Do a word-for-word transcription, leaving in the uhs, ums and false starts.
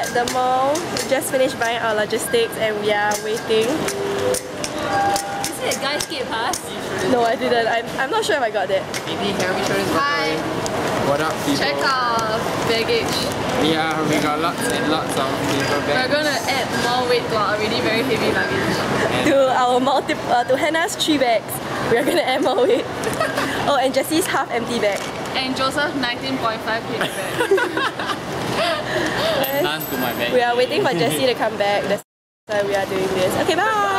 at the mall. We just finished buying our logistics and we are waiting. You see a guy skate past? No, I didn't. I'm, I'm not sure if I got that. Maybe can we show this Hi. What up, people? Check our baggage. Yeah, we got lots and lots of paper We're bags. gonna add more weight to our already very heavy luggage. To our multi uh, to Hannah's three bags, we are gonna add more weight. Oh, and Jessie's half empty bag. And Joseph's nineteen point five kg bag. None to my bag. We are waiting for Jessie to come back. That's why we are doing this. Okay, bye!